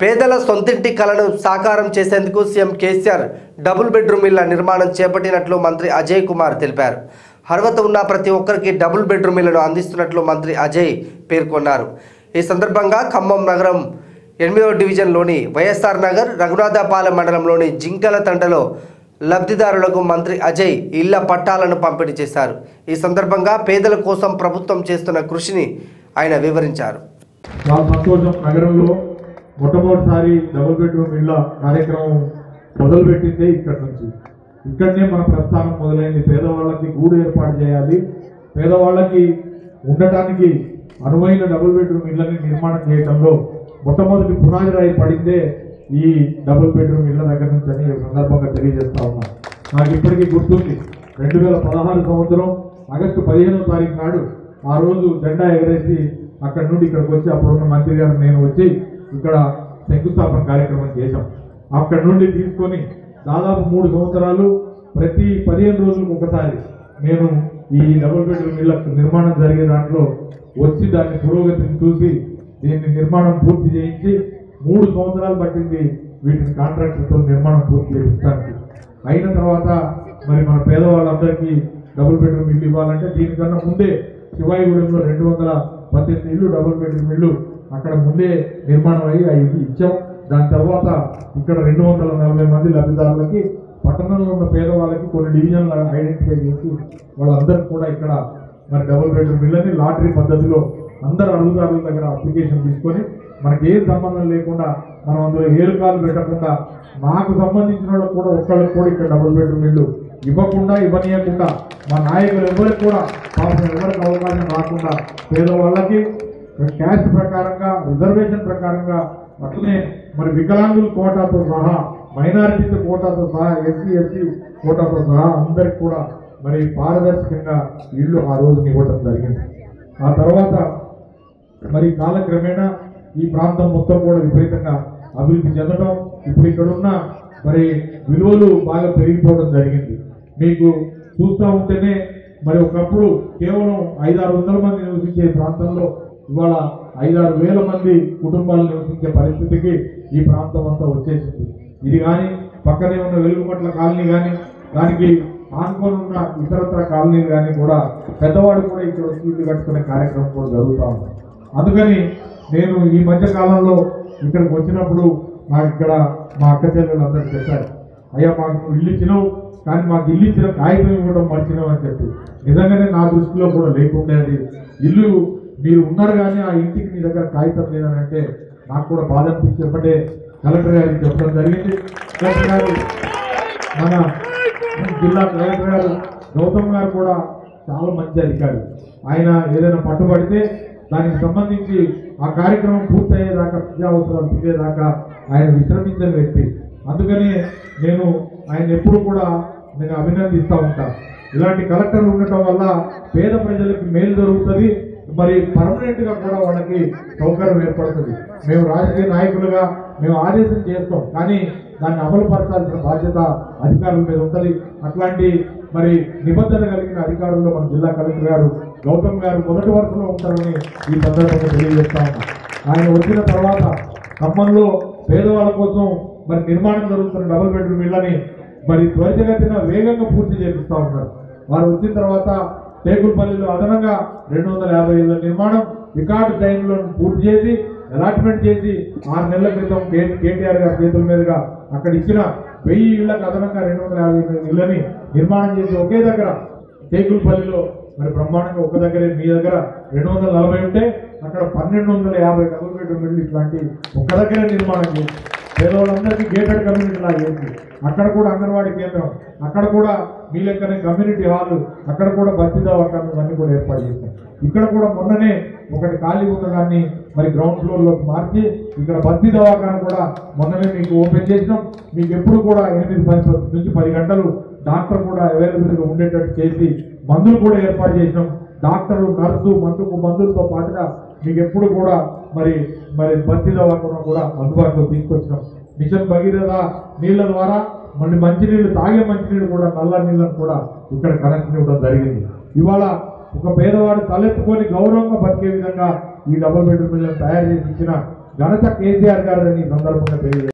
పేదల సొంతింటి కలను సాకారం చేసేందుకు సీఎం కేసీఆర్ డబుల్ బెడ్రూమ్ ఇళ్ల నిర్మాణం చేపట్టినట్లు మంత్రి అజయ్ కుమార్ తెలిపారు. అర్హత ఉన్న ప్రతి ఒక్కరికి డబుల్ బెడ్రూమ్ ఇళ్లను అందిస్తున్నట్లు మంత్రి అజయ్ పేర్కొన్నారు. ఈ సందర్భంగా ఖమ్మం నగరం 8వ డివిజన్లోని వైఎస్ఆర్ నగర్, రఘునాథపాలెం మండలంలోని జింకల తండలో లబ్ధిదారులకు మంత్రి అజయ్ ఇళ్ల పట్టాలను పంపిణీ చేశారు. ఈ సందర్భంగా పేదల కోసం ప్రభుత్వం చేస్తున్న కృషిని ఆయన వివరించారు. నగరంలో మొట్టమొదటిసారి డబుల్ బెడ్రూమ్ ఇళ్ల కార్యక్రమం మొదలుపెట్టిందే ఇక్కడనే మన ప్రస్థానం మొదలైంది. పేదవాళ్ళకి గూడు ఏర్పాటు చేయాలి, పేదవాళ్ళకి ఉండటానికి అనువైన డబుల్ బెడ్రూమ్ ఇళ్లని నిర్మాణం చేయడంలో మొట్టమొదటి పునాది రాయి పడిందే ఈ డబుల్ బెడ్రూమ్ ఇళ్ల దగ్గర నుంచి అని సందర్భంగా తెలియజేస్తా ఉన్నా. నాకు ఇప్పటికీ గుర్తుంది, 2016 సంవత్సరం ఆగస్టు 15వ తారీఖు నాడు ఆ రోజు జెండా ఎగరేసి అక్కడి నుండి ఇక్కడికి వచ్చి అప్పుడున్న మంత్రి గారు నేను వచ్చి ఇక్కడ శంకుస్థాపన కార్యక్రమం చేశాం. అక్కడి నుండి తీసుకొని దాదాపు 3 సంవత్సరాలు ప్రతి 15 రోజులకు ఒకసారి నేను ఈ డబుల్ బెడ్రూమ్ ఇళ్ల నిర్మాణం జరిగే దాంట్లో వచ్చి దాన్ని పురోగతిని చూసి దీన్ని నిర్మాణం పూర్తి చేయించి 3 సంవత్సరాలు పట్టింది వీటిని కాంట్రాక్టర్తో నిర్మాణం పూర్తి చేయించడానికి. అయిన తర్వాత మరి మన పేదవాళ్ళందరికీ డబుల్ బెడ్రూమ్ ఇల్లు ఇవ్వాలంటే దీనికన్నా ముందే శివాయిగూడెంలో 218 ఇల్లు డబుల్ బెడ్రూమ్ ఇల్లు అక్కడ ముందే నిర్మాణం అయ్యి అవి ఇచ్చాం. దాని తర్వాత ఇక్కడ 240 మంది లబ్ధిదారులకి పట్టణంలో ఉన్న పేదవాళ్ళకి కొన్ని డివిజన్లు ఐడెంటిఫై చేసి వాళ్ళందరికీ కూడా ఇక్కడ మరి డబుల్ బెడ్రూమ్ ఇళ్ళని లాటరీ పద్ధతిలో అందరు అర్హుదారుల దగ్గర అప్లికేషన్ తీసుకొని మనకి ఏ సంబంధం లేకుండా మనం అందులో ఏలుకాలు పెట్టకుండా నాకు సంబంధించిన వాళ్ళకి కూడా ఒక్కళ్ళకి కూడా ఇక్కడ డబుల్ బెడ్రూమ్ ఇల్లు ఇవ్వనీయకుండా మా నాయకులు ఎవరికి కూడా పాపం ఎవరికి అవకాశం రాకుండా పేదవాళ్ళకి క్యాస్ట్ ప్రకారంగా రిజర్వేషన్ ప్రకారంగా అట్లనే మరి వికలాంగుల కోటాతో సహా మైనారిటీ కోటాతో సహా ఎస్సీ కోటాతో సహా అందరికి కూడా మరి పారదర్శకంగా ఇల్లు ఆ రోజు ఇవ్వడం జరిగింది. ఆ తర్వాత మరి కాలక్రమేణా ఈ ప్రాంతం మొత్తం కూడా విపరీతంగా అభివృద్ధి చెందడం, ఇప్పుడు ఇక్కడున్న మరి విలువలు బాగా పెరిగిపోవడం జరిగింది. మీకు చూస్తూ ఉంటేనే మరి ఒకప్పుడు కేవలం 500-600 మంది నివసించే ప్రాంతంలో ఇవాళ 5-6 వేల మంది కుటుంబాలు నివసించే పరిస్థితికి ఈ ప్రాంతం అంతా వచ్చేసింది. ఇది కానీ పక్కనే ఉన్న వెలుగుమట్ల కాలనీ కానీ దానికి ఆనుకొని ఉన్న ఇతరత్ర కాలనీలు కానీ కూడా పెద్దవాడు కూడా ఇక్కడ వచ్చి ఇల్లు కట్టుకునే కార్యక్రమం కూడా జరుగుతూ ఉంది. అందుకని నేను ఈ మధ్య కాలంలో ఇక్కడికి వచ్చినప్పుడు నాకు ఇక్కడ మా అక్క చెల్లెలు అందరూ చెప్పారు, అయ్యా మాకు ఇల్లు ఇచ్చినావు కానీ మాకు ఇల్లు ఇచ్చిన కాగితం ఇవ్వడం మర్చినావు అని చెప్పి. నిజంగానే నా దృష్టిలో కూడా లేకుండేది. ఇల్లు మీరు ఉన్నారు కానీ ఆ ఇంటికి మీ దగ్గర కాగితం లేదని అంటే నాకు కూడా బాధ అనిపించేపటే కలెక్టర్ గారికి చెప్పడం జరిగింది. కలెక్టర్ గారు మన జిల్లా కలెక్టర్ గారు గౌతమ్ గారు కూడా చాలా మంచి అధికారి. ఆయన ఏదైనా పట్టుబడితే దానికి సంబంధించి ఆ కార్యక్రమం పూర్తయ్యేదాకా ప్రజా అవసరాలు తీరేదాకా ఆయన విశ్రమించని వ్యక్తి. అందుకని నేను ఆయన ఎప్పుడు కూడా నేను అభినందిస్తూ ఉంటాను. ఇలాంటి కలెక్టర్లు ఉండటం వల్ల పేద ప్రజలకి మేలు జరుగుతుంది, మరి పర్మనెంట్గా కూడా వాళ్ళకి సౌకర్యం ఏర్పడుతుంది. మేము రాజకీయ నాయకులుగా మేము ఆదేశం చేస్తాం కానీ దాన్ని అమలు పరచాల్సిన బాధ్యత అధికారుల మీద ఉంటుంది. అట్లాంటి మరి నిబంధన కలిగిన అధికారుల్లో మన జిల్లా కలెక్టర్ గారు గౌతమ్ గారు మొదటి వరుసలో ఉంటారని ఈ సందర్భంగా తెలియజేస్తా ఉన్నాం. ఆయన వచ్చిన తర్వాత ఖమ్మంలో పేదవాళ్ళ కోసం మరి నిర్మాణం జరుగుతున్న డబుల్ బెడ్రూమ్ ఇళ్ళని మరి త్వరితగతిన వేగంగా పూర్తి చేపిస్తూ ఉన్నారు. వారు వచ్చిన తర్వాత టేకులపల్లిలో అదనంగా 250 ఇళ్ల నిర్మాణం రికార్డు టైంలో పూర్తి చేసి అలాట్మెంట్ చేసి 6 నెలల క్రితం కేటీఆర్ గారి చేతుల మీదుగా అక్కడ ఇచ్చిన 1000 ఇళ్లకు అదనంగా 250 ఇళ్లని నిర్మాణం చేసి ఒకే దగ్గర టేకులపల్లిలో మరి బ్రహ్మాండంగా ఒక దగ్గరే మీ దగ్గర 240 ఉంటే అక్కడ 1250 డబుల్ బెడ్రూమ్ ఇళ్ళు ఇట్లాంటి ఒక్క దగ్గరే నిర్మాణం చేసి పేదవాళ్ళందరికీ గేటెడ్ కమ్యూనిటీ లాగా చేసి అక్కడ కూడా అంగన్వాడీ కేంద్రం, అక్కడ కూడా మీ లెక్కనే కమ్యూనిటీ హాల్, అక్కడ కూడా బస్తీ దవాఖాను ఇవన్నీ కూడా ఏర్పాటు చేశాం. ఇక్కడ కూడా మొన్ననే ఒకటి ఖాళీ ఉన్న దాన్ని మరి గ్రౌండ్ ఫ్లోర్లోకి మార్చి ఇక్కడ బస్తీ దవాఖాను కూడా మొన్ననే మీకు ఓపెన్ చేసినాం. మీకు ఎప్పుడు కూడా 8 నుంచి 10 గంటలు డాక్టర్ కూడా అవైలబుల్గా ఉండేటట్టు చేసి మందులు కూడా ఏర్పాటు చేసినాం. డాక్టరు, నర్సు, మందులతో పాటుగా మీకు ఎప్పుడు కూడా మరి బస్తీ దవాఖాన కూడా అందుబాటులో తీసుకొచ్చినాం. మిషన్ భగీరథ నీళ్ల ద్వారా మళ్ళీ మంచినీళ్ళు, తాగే మంచినీళ్ళు కూడా నల్ల నీళ్ళను కూడా ఇక్కడ కనెక్షన్ ఇవ్వడం జరిగింది. ఇవాళ ఒక పేదవాడు తలెత్తుకొని గౌరవంగా బతికే విధంగా ఈ డబుల్ బెడ్రూమ్ ఇళ్లను తయారు చేసి ఇచ్చిన ఘనత కేసీఆర్ గారిని ఈ సందర్భంగా తెలియజేస్తారు.